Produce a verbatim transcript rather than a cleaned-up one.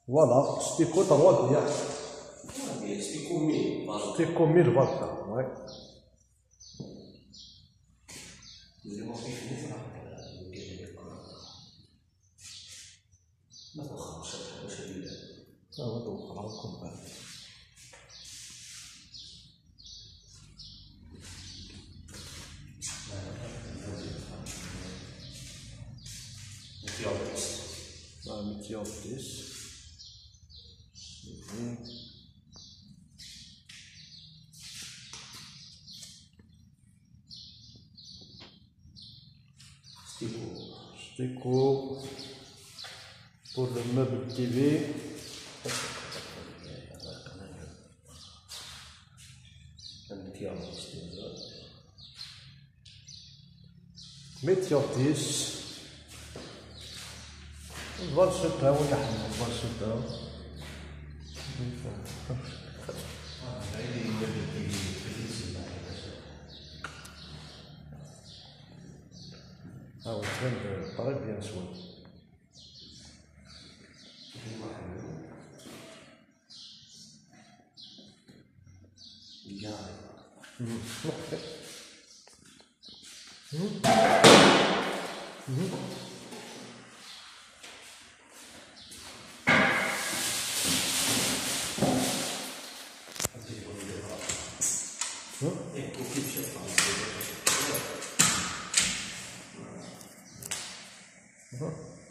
Voilà, stico trois dias. Stico mille. Stico mille volta, ouais. Ça va donc, on va comprendre. Ah, Meteortis. Stico. Stico pour le meuble T V. Meteortis. الفالشتا ولا حنا الفالشتا هاو ترند طريق بيان سوى Ecco qui c'è fatto.